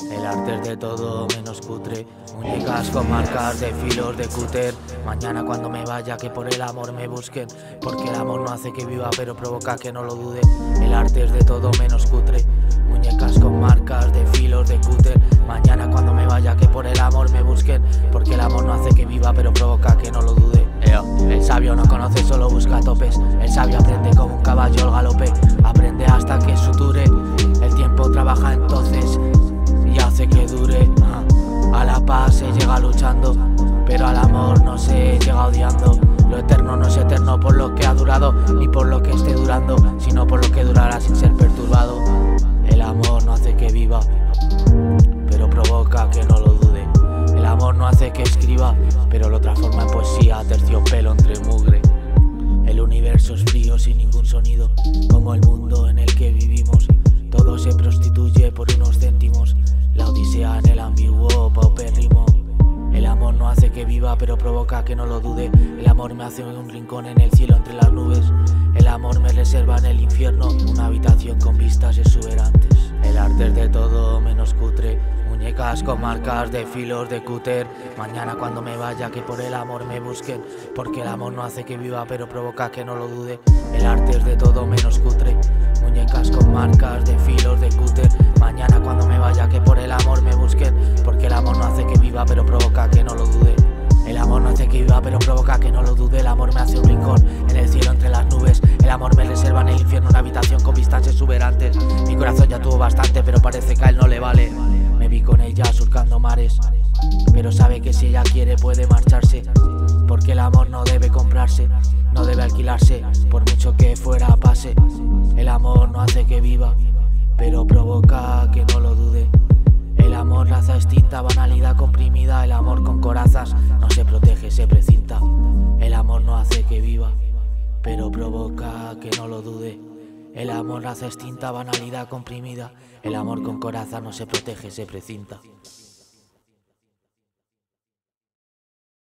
El arte es de todo menos cutre, muñecas con marcas de filos de cúter. Mañana cuando me vaya que por el amor me busquen, porque el amor no hace que viva pero provoca que no lo dude. El arte es de todo menos cutre, muñecas con marcas de filos de cúter. Mañana cuando me vaya que por el amor me busquen, porque el amor no hace que viva pero provoca que no lo dude. El sabio no conoce, solo busca topes. El sabio aprende como un caballo al galope, aprende hasta que suture. El tiempo trabaja entonces y hace que dure. A la paz se llega luchando, pero al amor no se llega odiando. Lo eterno no es eterno por lo que ha durado, ni por lo que esté durando, sino por lo que durará sin ser perturbado. El amor no hace que viva, pero provoca que no lo dude. El amor no hace que escriba, pero lo transforma en poesía, terciopelo entre mugre. El universo es frío sin ningún sonido, como el mundo en el que vivimos. Todo se prostituye por unos céntimos, la odisea en el ambiguo paupérrimo. El amor no hace que viva, pero provoca que no lo dude. El amor me hace un rincón en el cielo entre las nubes. El amor me reserva en el infierno una habitación con vistas exuberantes. El arte es de todo menos cutre, muñecas con marcas de filos de cúter. Mañana cuando me vaya que por el amor me busquen, porque el amor no hace que viva pero provoca que no lo dude. El arte es de todo menos cutre, muñecas con marcas de filos de cúter. Mañana cuando me vaya que por el amor me busquen, porque el amor no hace que viva pero provoca que no lo dude. El amor no hace que viva pero provoca que no lo dude. El amor me hace un rincón en el cielo entre las nubes. El amor me reserva en el infierno una habitación con vistas exuberantes. Mi corazón ya tuvo bastante pero parece que a él no le vale. Me vi con ella surcando mares, pero sabe que si ella quiere puede marcharse, porque el amor no debe comprarse, no debe alquilarse, por mucho que fuera pase. El amor no hace que viva, pero provoca que no lo dude. El amor, raza extinta, banalidad comprimida. El amor con corazas no se protege, se precinta. El amor no hace que viva, pero provoca que no lo dude. El amor, raza extinta, banalidad comprimida. El amor con coraza no se protege, se precinta.